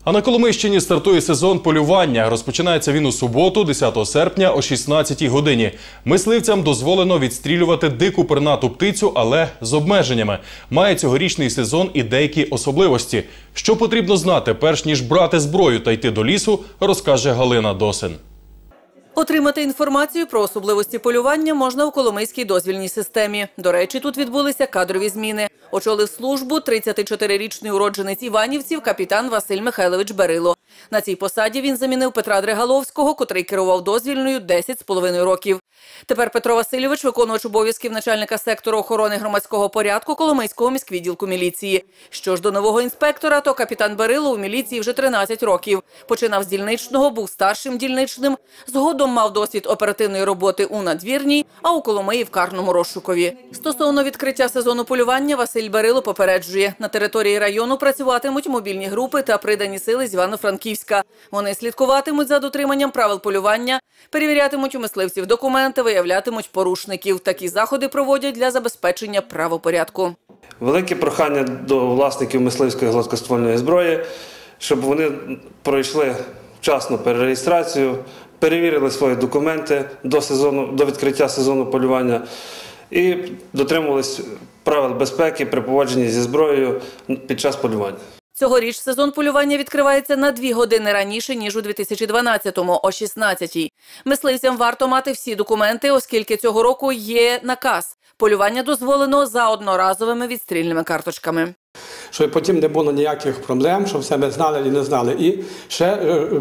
А на Коломийщині стартує сезон полювання. Розпочинається він у суботу, 10 серпня о 16-й годині. Мисливцям дозволено відстрілювати дику пернату птицю, але з обмеженнями. Має цьогорічний сезон і деякі особливості. Що потрібно знати, перш ніж брати зброю та йти до лісу, розкаже Галина Досин. Отримати інформацію про особливості полювання можна у Коломийській дозвільній системі. До речі, тут відбулися кадрові зміни. Очолив службу 34-річний уродженець Іванівців капітан Василь Михайлович Берило. На цій посаді він замінив Петра Дригаловського, котрий керував дозвільною 10,5 років. Тепер Петро Васильович – виконувач обов'язків начальника сектору охорони громадського порядку Коломийського міськвідділку міліції. Що ж до нового інспектора, то капітан Берило у міліції вже 13 років. Починав з дільничного, був старшим дільничним, згодом мав досвід оперативної роботи у надвірній, а у Коломиї – в карному розшукові. Стосовно відкриття сезону полювання, Василь Берило попереджує, на території району працюватимуть мобільні групи та придані сили з Івано-Франківська. Вони слідкуватимуть за дотриманням правил полювання, перевірятимуть у мисливців документи, виявлятимуть порушників. Такі заходи проводять для забезпечення правопорядку. Велике прохання до власників мисливської гладкоствольної зброї, щоб вони пройшли вчасно перереєстрацію, перевірили свої документи до відкриття сезону полювання і дотримувалися правил безпеки при поводженні зі зброєю під час полювання. Цьогоріч сезон полювання відкривається на 2 години раніше, ніж у 2012-му, о 16-й. Мисливцям варто мати всі документи, оскільки цього року є наказ. Полювання дозволено за одноразовими відстрільними карточками. Щоб потім не було ніяких проблем, щоб все ми знали і не знали. І ще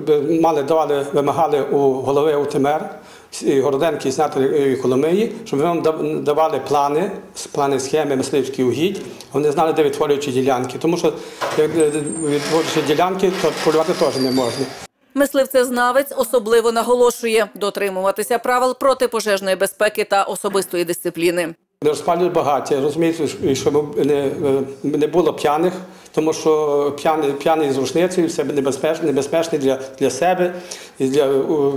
вимагали у голови УТМР, Городенки, Снятої і Коломиї, щоб ми вам давали плани схеми мисливських угідь, вони знали, де відтворюючі ділянки. Тому що відтворюючі ділянки, то полювати теж не можна. Мисливцезнавець особливо наголошує – дотримуватися правил протипожежної безпеки та особистої дисципліни. Не розпалюють багаття, розумієте, щоб не було п'яних, тому що п'яний з рушницею – це небезпечний для себе і для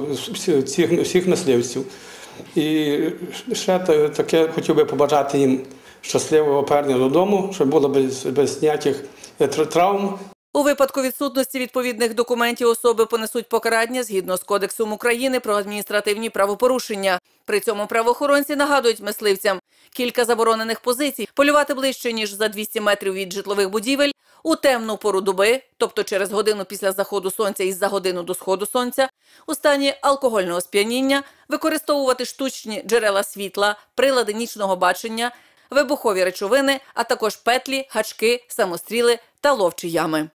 всіх мисливців. І ще таке хотів би побажати їм щасливого повернення додому, щоб було без ніяких травм. У випадку відсутності відповідних документів особи понесуть покарання згідно з Кодексом України про адміністративні правопорушення. При цьому правоохоронці нагадують мисливцям кілька заборонених позицій – полювати ближче, ніж за 200 метрів від житлових будівель, у темну пору доби, тобто через годину після заходу сонця і за годину до сходу сонця, у стані алкогольного сп'яніння, використовувати штучні джерела світла, прилади нічного бачення, вибухові речовини, а також петлі, гачки, самостріли та ловчі ями.